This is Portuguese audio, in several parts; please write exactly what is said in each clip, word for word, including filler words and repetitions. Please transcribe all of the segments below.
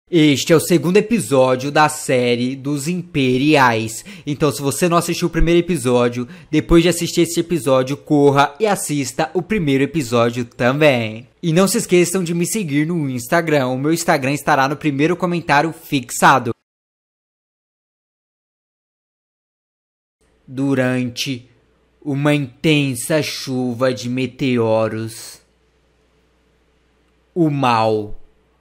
Este é o segundo episódio da série dos Imperiais. Então, se você não assistiu o primeiro episódio, depois de assistir esse episódio, corra e assista o primeiro episódio também. E não se esqueçam de me seguir no Instagram. O meu Instagram estará no primeiro comentário fixado. Durante uma intensa chuva de meteoros, o mal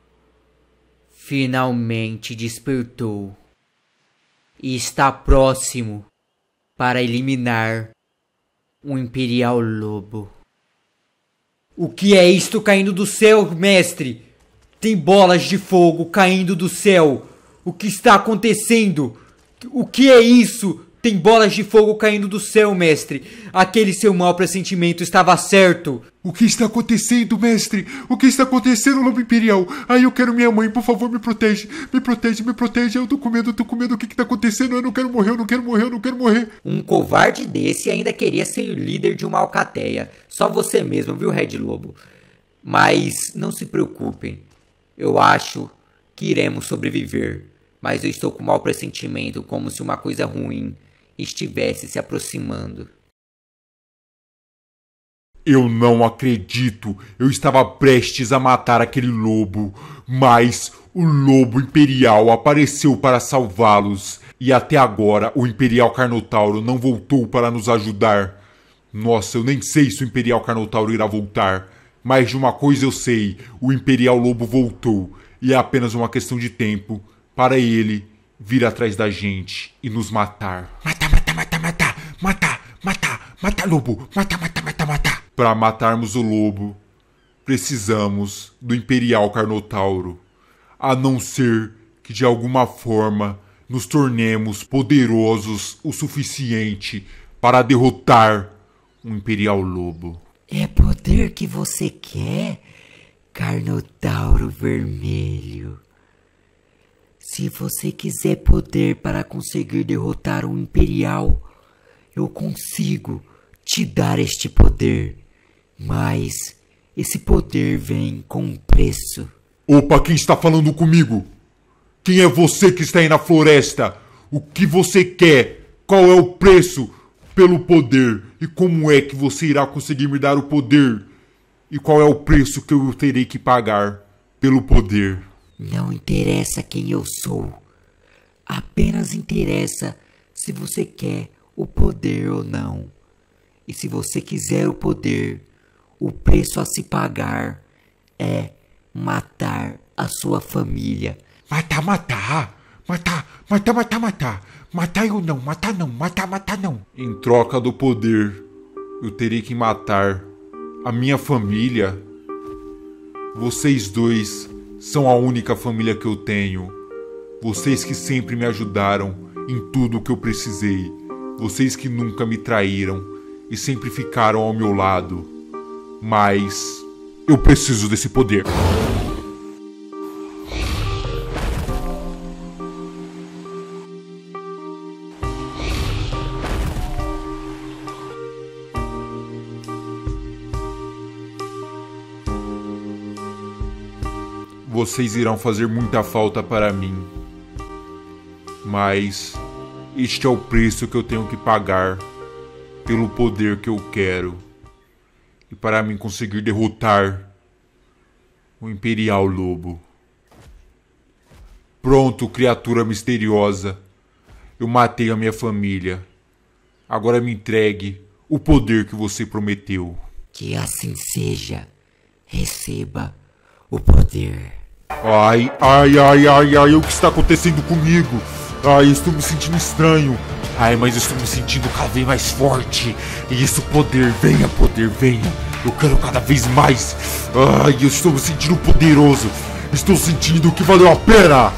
finalmente despertou e está próximo para eliminar o Imperial Lobo. O que é isto caindo do céu, mestre? Tem bolas de fogo caindo do céu. O que está acontecendo? O que é isso? Tem bolas de fogo caindo do céu, mestre. Aquele seu mau pressentimento estava certo. O que está acontecendo, mestre? O que está acontecendo, Lobo Imperial? Ai, eu quero minha mãe, por favor, me protege. Me protege, me protege. Eu tô com medo, eu tô com medo. O que está acontecendo? Eu não quero morrer, eu não quero morrer, eu não quero morrer. Um covarde desse ainda queria ser o líder de uma alcateia. Só você mesmo, viu, Red Lobo? Mas não se preocupem. Eu acho que iremos sobreviver. Mas eu estou com mau pressentimento, como se uma coisa ruim estivesse se aproximando. Eu não acredito. Eu estava prestes a matar aquele lobo, mas o Lobo Imperial apareceu para salvá-los. E até agora o Imperial Carnotauro não voltou para nos ajudar. Nossa, eu nem sei se o Imperial Carnotauro irá voltar. Mas de uma coisa eu sei, o Imperial Lobo voltou. E é apenas uma questão de tempo para ele vir atrás da gente e nos matar. Mata, mata, mata, mata, mata, mata, mata, lobo, mata, mata, mata, mata. Para matarmos o lobo, precisamos do Imperial Carnotauro, a não ser que de alguma forma nos tornemos poderosos o suficiente para derrotar o Imperial Lobo. É poder que você quer, Carnotauro Vermelho? Se você quiser poder para conseguir derrotar um Imperial, eu consigo te dar este poder. Mas esse poder vem com um preço. Opa, quem está falando comigo? Quem é você que está aí na floresta? O que você quer? Qual é o preço pelo poder? E como é que você irá conseguir me dar o poder? E qual é o preço que eu terei que pagar pelo poder? Não interessa quem eu sou. Apenas interessa se você quer o poder ou não. E se você quiser o poder, o preço a se pagar é matar a sua família. Matar, matar. Matar, matar, matar, matar. Matar eu não, matar não, matar, matar não. Em troca do poder, eu terei que matar a minha família. Vocês dois são a única família que eu tenho. Vocês que sempre me ajudaram em tudo o que eu precisei. Vocês que nunca me traíram e sempre ficaram ao meu lado. Mas eu preciso desse poder. Vocês irão fazer muita falta para mim, mas este é o preço que eu tenho que pagar pelo poder que eu quero e para mim conseguir derrotar o Imperial Lobo. Pronto, criatura misteriosa, eu matei a minha família. Agora me entregue o poder que você prometeu. Que assim seja. Receba o poder. Ai, ai, ai, ai, ai, o que está acontecendo comigo? Ai, eu estou me sentindo estranho. Ai, mas eu estou me sentindo cada vez mais forte. E isso, poder, venha, poder, venha. Eu quero cada vez mais. Ai, eu estou me sentindo poderoso. Estou sentindo que valeu a pena.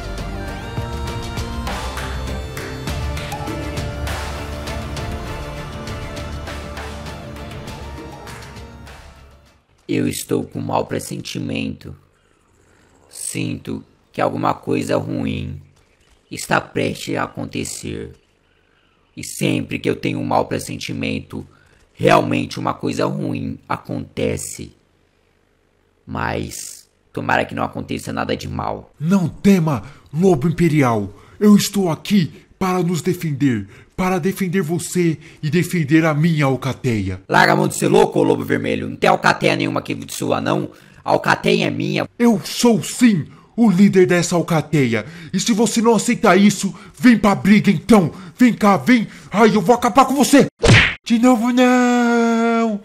Eu estou com um mau pressentimento. Sinto que alguma coisa ruim está prestes a acontecer. E sempre que eu tenho um mau pressentimento, realmente uma coisa ruim acontece. Mas Tomara que não aconteça nada de mal. Não tema, Lobo Imperial. Eu estou aqui para nos defender. Para defender você e defender a minha alcateia. Larga a mão de ser louco, ô Lobo Vermelho. Não tem alcateia nenhuma aqui sua, não. A alcateia é minha. Eu sou sim o líder dessa alcateia. E se você não aceitar isso, vem pra briga então. Vem cá, vem. Ai, eu vou acabar com você. De novo não.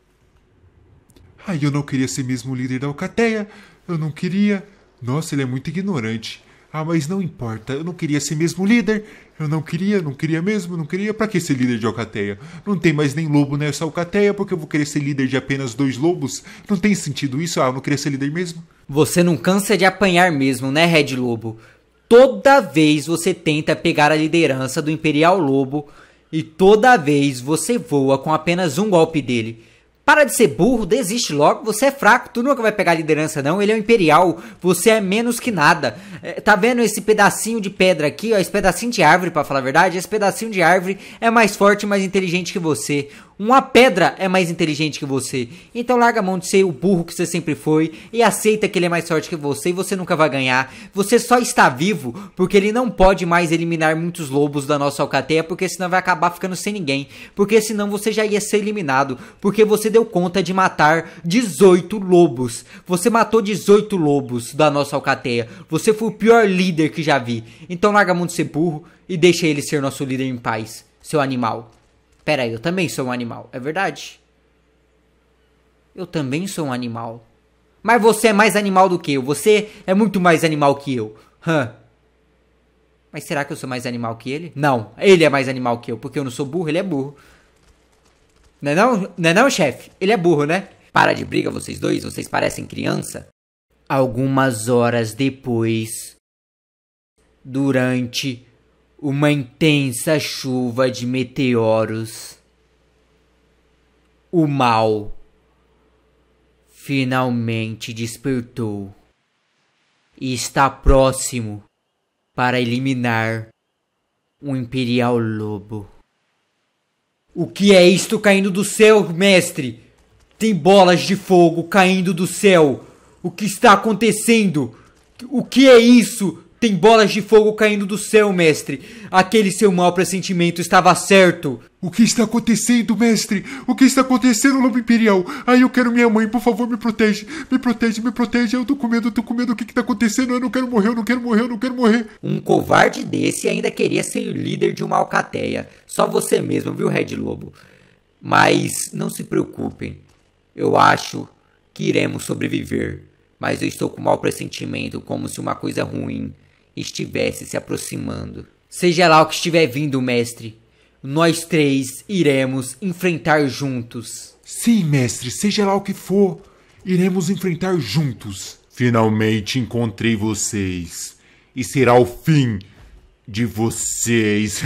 Ai, eu não queria ser mesmo o líder da alcateia. Eu não queria. Nossa, ele é muito ignorante. Ah, mas não importa. Eu não queria ser mesmo líder. Eu não queria, não queria mesmo, não queria. Pra que ser líder de alcateia? Não tem mais nem lobo nessa alcateia, porque eu vou querer ser líder de apenas dois lobos. Não tem sentido isso? Ah, eu não queria ser líder mesmo. Você não cansa de apanhar mesmo, né, Red Lobo? Toda vez você tenta pegar a liderança do Imperial Lobo e toda vez você voa com apenas um golpe dele. Para de ser burro, desiste logo, você é fraco, tu nunca vai pegar a liderança não, ele é o Imperial, você é menos que nada. É, tá vendo esse pedacinho de pedra aqui, ó, esse pedacinho de árvore, pra falar a verdade, esse pedacinho de árvore é mais forte e mais inteligente que você. Uma pedra é mais inteligente que você. Então larga a mão de ser o burro que você sempre foi e aceita que ele é mais forte que você e você nunca vai ganhar. Você só está vivo porque ele não pode mais eliminar muitos lobos da nossa alcateia, porque senão vai acabar ficando sem ninguém. Porque senão você já ia ser eliminado, porque você deu conta de matar dezoito lobos. Você matou dezoito lobos da nossa alcateia. Você foi o pior líder que já vi. Então larga a mão de ser burro e deixa ele ser nosso líder em paz, seu animal. Pera aí, eu também sou um animal, é verdade? Eu também sou um animal. Mas você é mais animal do que eu, você é muito mais animal que eu. Hã? Mas será que eu sou mais animal que ele? Não, ele é mais animal que eu, porque eu não sou burro, ele é burro. Não é não, não, é não, chefe? Ele é burro, né? Para de briga vocês dois, vocês parecem criança. Algumas horas depois, durante uma intensa chuva de meteoros, o mal finalmente despertou e está próximo para eliminar o Imperial Lobo. O que é isto caindo do céu, mestre? Tem bolas de fogo caindo do céu. O que está acontecendo? O que é isso? Tem bolas de fogo caindo do céu, mestre. Aquele seu mau pressentimento estava certo. O que está acontecendo, mestre? O que está acontecendo, Lobo Imperial? Ai, eu quero minha mãe, por favor, me protege. Me protege, me protege. Eu tô com medo, eu tô com medo. O que está acontecendo? Eu não quero morrer, eu não quero morrer, eu não quero morrer. Um covarde desse ainda queria ser o líder de uma alcateia. Só você mesmo, viu, Red Lobo? Mas não se preocupem. Eu acho que iremos sobreviver. Mas eu estou com mau pressentimento, como se uma coisa ruim estivesse se aproximando. Seja lá o que estiver vindo, mestre, nós três iremos enfrentar juntos. Sim, mestre, seja lá o que for, iremos enfrentar juntos. Finalmente encontrei vocês. E será o fim de vocês.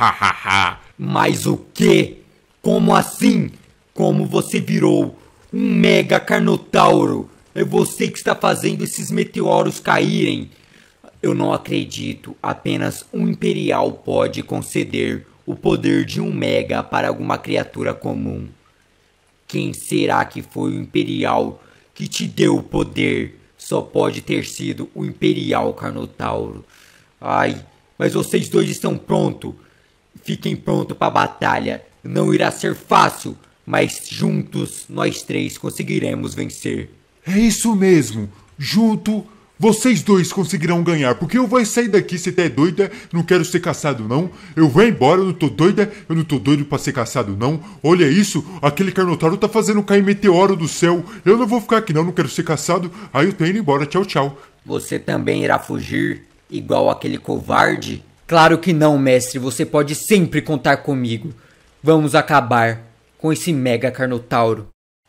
Mas o quê? Como assim? Como você virou um mega carnotauro? É você que está fazendo esses meteoros caírem. Eu não acredito, apenas um Imperial pode conceder o poder de um Mega para alguma criatura comum. Quem será que foi o Imperial que te deu o poder? Só pode ter sido o Imperial Carnotauro. Ai, mas vocês dois estão prontos. Fiquem prontos para a batalha. Não irá ser fácil, mas juntos nós três conseguiremos vencer. É isso mesmo, junto vocês dois conseguirão ganhar, porque eu vou sair daqui, você tá doida, não quero ser caçado não, eu vou embora, eu não tô doida, eu não tô doido pra ser caçado não, olha isso, aquele Carnotauro tá fazendo cair meteoro do céu, eu não vou ficar aqui não, não quero ser caçado, aí eu tô indo embora, tchau tchau. Você também irá fugir, igual aquele covarde? Claro que não, mestre, você pode sempre contar comigo, vamos acabar com esse mega Carnotauro.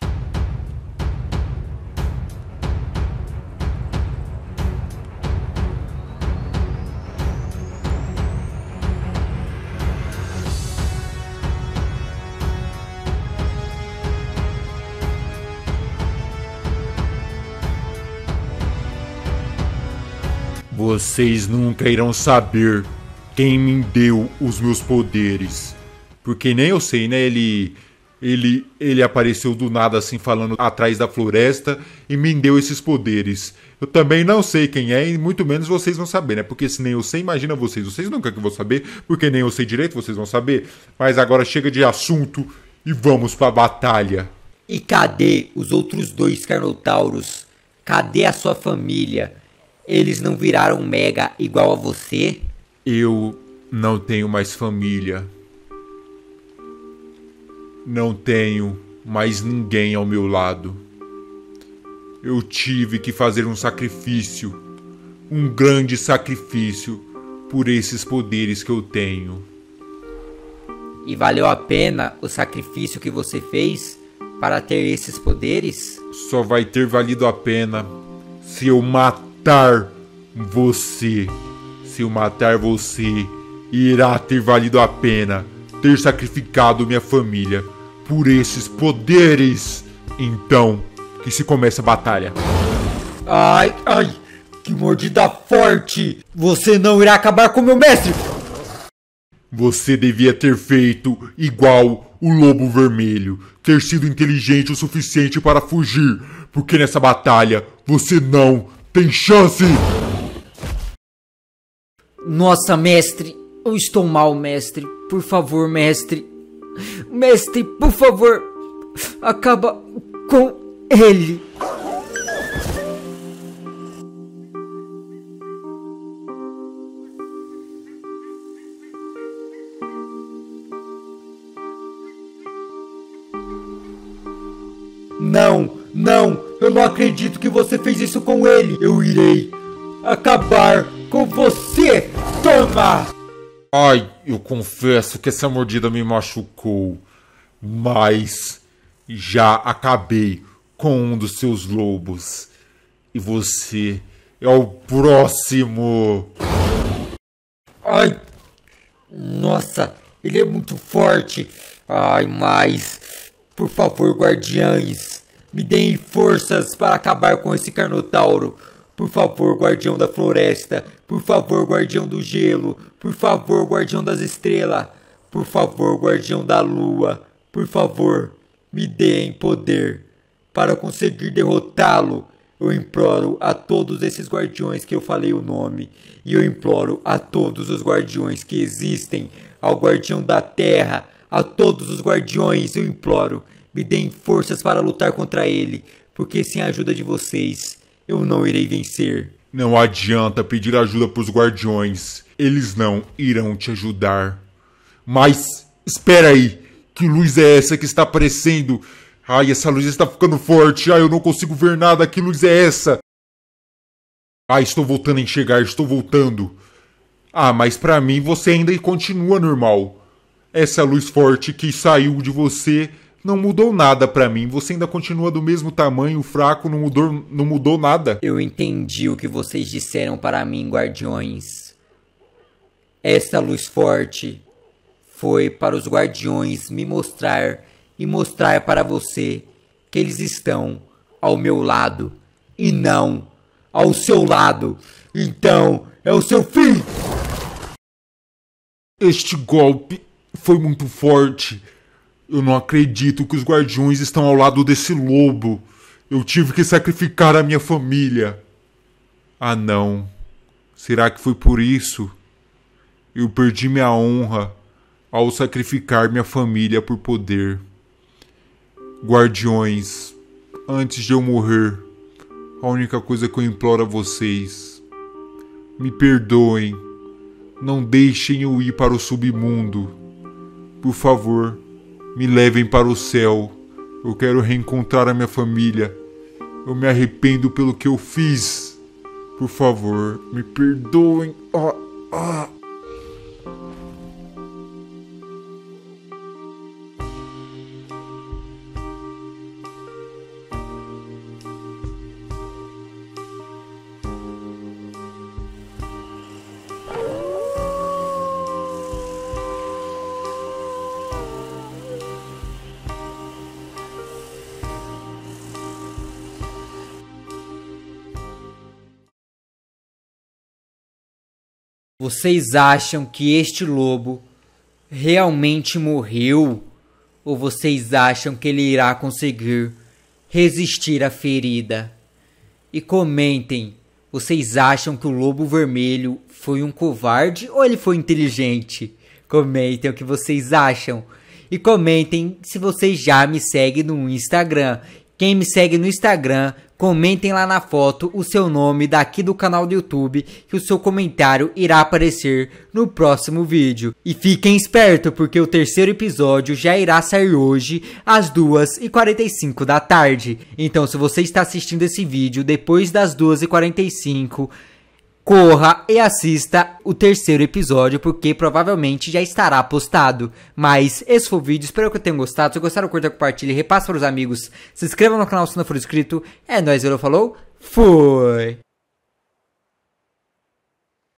Vocês nunca irão saber quem me deu os meus poderes. Porque nem eu sei, né? Ele... Ele, ele apareceu do nada assim falando atrás da floresta e me deu esses poderes. Eu também não sei quem é e muito menos vocês vão saber, né? Porque se nem eu sei, imagina vocês. Vocês nunca que vão saber, porque nem eu sei direito, vocês vão saber. Mas agora chega de assunto e vamos pra batalha. E cadê os outros dois Carnotauros? Cadê a sua família? Eles não viraram Mega igual a você? Eu não tenho mais família. Não tenho mais ninguém ao meu lado. Eu tive que fazer um sacrifício, um grande sacrifício, por esses poderes que eu tenho. E valeu a pena o sacrifício que você fez para ter esses poderes? Só vai ter valido a pena se eu matar você. Se eu matar você, irá ter valido a pena ter sacrificado minha família por esses poderes. Então, que se comece a batalha. Ai, ai, que mordida forte! Você não irá acabar com meu mestre! Você devia ter feito igual o Lobo Vermelho, ter sido inteligente o suficiente para fugir, porque nessa batalha você não tem chance! Nossa, mestre, eu estou mal, mestre. Por favor, mestre. Mestre, por favor, acaba com ele. Não, não, eu não acredito que você fez isso com ele. Eu irei acabar com você. Toma! Ai, eu confesso que essa mordida me machucou, mas já acabei com um dos seus lobos. E você é o próximo. Ai, nossa, ele é muito forte. Ai, mas, por favor, guardiães, me deem forças para acabar com esse Carnotauro. Por favor, guardião da floresta. Por favor, guardião do gelo. Por favor, guardião das estrelas. Por favor, guardião da lua. Por favor, me deem poder para conseguir derrotá-lo. Eu imploro a todos esses guardiões que eu falei o nome. E eu imploro a todos os guardiões que existem. Ao guardião da terra. A todos os guardiões eu imploro. Me deem forças para lutar contra ele. Porque sem a ajuda de vocês, eu não irei vencer. Não adianta pedir ajuda pros guardiões. Eles não irão te ajudar. Mas, espera aí. Que luz é essa que está aparecendo? Ai, essa luz está ficando forte. Ai, eu não consigo ver nada. Que luz é essa? Ai, estou voltando a enxergar. Estou voltando. Ah, mas pra mim você ainda continua normal. Essa luz forte que saiu de você não mudou nada pra mim. Você ainda continua do mesmo tamanho, fraco, não mudou, não mudou nada. Eu entendi o que vocês disseram para mim, guardiões. Essa luz forte foi para os guardiões me mostrar e mostrar para você que eles estão ao meu lado e não ao seu lado. Então, é o seu fim! Este golpe foi muito forte. Eu não acredito que os guardiões estão ao lado desse lobo. Eu tive que sacrificar a minha família. Ah, não. Será que foi por isso? Eu perdi minha honra ao sacrificar minha família por poder. Guardiões, antes de eu morrer, a única coisa que eu imploro a vocês: me perdoem. Não deixem eu ir para o submundo. Por favor, me levem para o céu. Eu quero reencontrar a minha família. Eu me arrependo pelo que eu fiz. Por favor, me perdoem. Ah, ah. Vocês acham que este lobo realmente morreu? Ou vocês acham que ele irá conseguir resistir à ferida? E comentem, vocês acham que o Lobo Vermelho foi um covarde ou ele foi inteligente? Comentem o que vocês acham. E comentem se vocês já me seguem no Instagram. Quem me segue no Instagram, comentem lá na foto o seu nome daqui do canal do YouTube, que o seu comentário irá aparecer no próximo vídeo. E fiquem espertos, porque o terceiro episódio já irá sair hoje às duas e quarenta e cinco da tarde. Então, se você está assistindo esse vídeo depois das duas e quarenta e cinco, corra e assista o terceiro episódio, porque provavelmente já estará postado. Mas esse foi o vídeo, espero que tenham gostado. Se gostaram, curta, compartilhe, repasse para os amigos. Se inscreva no canal se não for inscrito. É nóis, eu falou, fui!